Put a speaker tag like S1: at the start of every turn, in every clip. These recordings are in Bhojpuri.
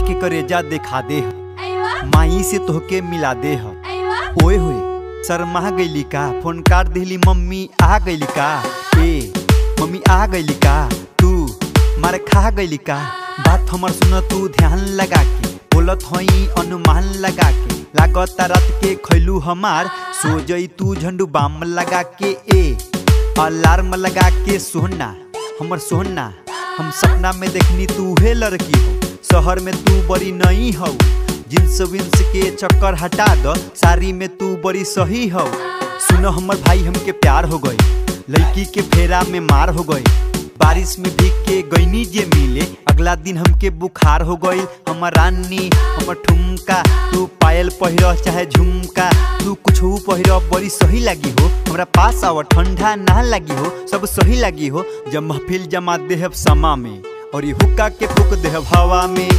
S1: के करेजा देखा दे, माई से तोहके मिला दे। ओए होए शर्मा गईली का, फोन काट दिली मम्मी आ गईली का। ए मम्मी आ गईली का, तू मारे खा गईली का। बात हमर सुन तू ध्यान लगा के, बोलत हई अनुमान लगा के। लागत रात के खैलू हमार, सो जई तू झंडू बाम लगा के। ए अलार्म लगा के सोना हमर सोना, हम सपना में देखनी तू है लड़की हो। शहर में तू बड़ी नई हो, जींस विंस के चक्कर हटा दो, साड़ी में तू बड़ी सही हो। सुनो हमर भाई हमके प्यार हो गई, लड़की के फेरा में मार हो गई। बारिश में भीग के गईनी जे मिले, अगला दिन हमके बुखार हो गई। हमर रानी हमर ठुमका, तू पायल पहिर चाहे झुमका, तू कुछ पहिर बड़ी सही लगी हो। हमरा पास आव ठंडा ना लगी हो, सब सही लगी हो। जब महफिल जमा देहब समा में, और ये हुक्का के फूक देहब हवा में।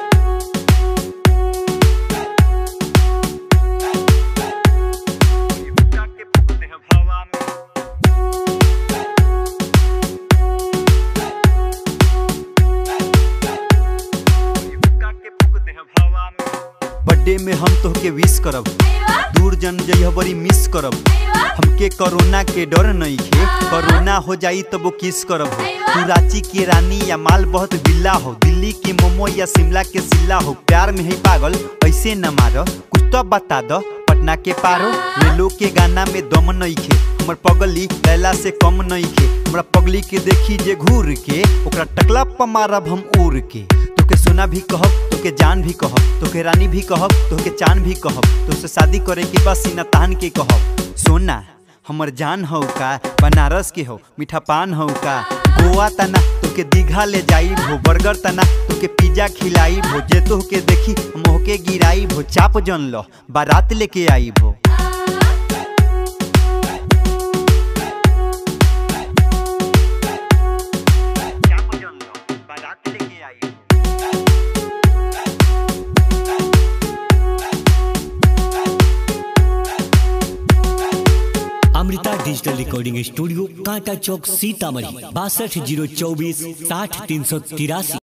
S1: बर्थडे में हम तोहके विश करब, दूर जन जइह बड़ी मिस करब। हमके कोरोना के डर नहीं खे, कोरोना हो जाई तब वो किस करब। तू रांची के रानी या माल बहुत बिल्ला हो, दिल्ली के मोमो या शिमला के सिल्ला हो। प्यार में है पागल ऐसे न मारो, कुछ तो बता दो पटना के पारो। रेलो के गाना में दम नहीं खे, हमर पगली लैला से कम नहीं खे। हमरा पगली के देखी जे घूर के, ओकरा टकला पर मारब हम उड़ के। तोके सोना भी कहब, तोके जान भी कहब, तोके रानी भी कहब, तोके चांद भी कहब। तोसे शादी करे के बस सीना तान के कहब। सोना हमर जान हो का, बनारस के हो मीठा पान हो का। गोवा तना तोके दीघा ले जाई भो, बर्गर तना तोके पिज्जा खिलाई भो। जे तोहके देखी मोहके गिराई भो, चाप जन लो बारात लेके आई भो।
S2: अमृता डिजिटल रिकॉर्डिंग स्टूडियो, कांटा चौक, सीतामढ़ी। 62 024 60 383।